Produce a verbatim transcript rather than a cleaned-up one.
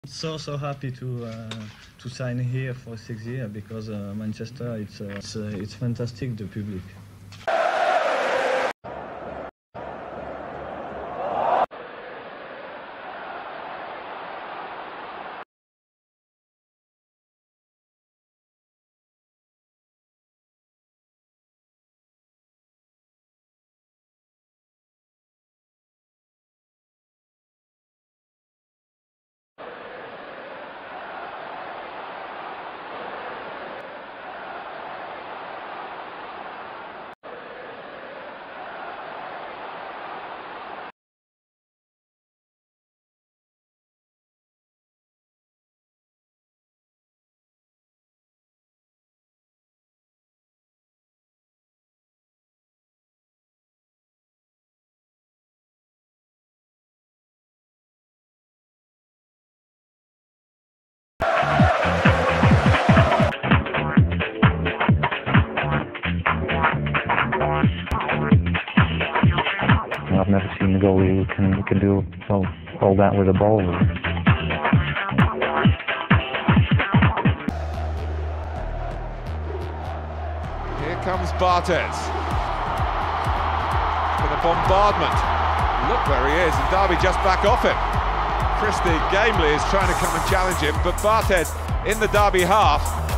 So so happy to uh, to sign here for six years because uh, Manchester it's uh, it's, uh, it's fantastic, the public. I've never seen a goalie who can, who can do all, all that with a ball. Here comes Barthez. It's been a bombardment. Look where he is, and Derby just back off him. Christy Gamely is trying to come and challenge him, but Barthez in the Derby half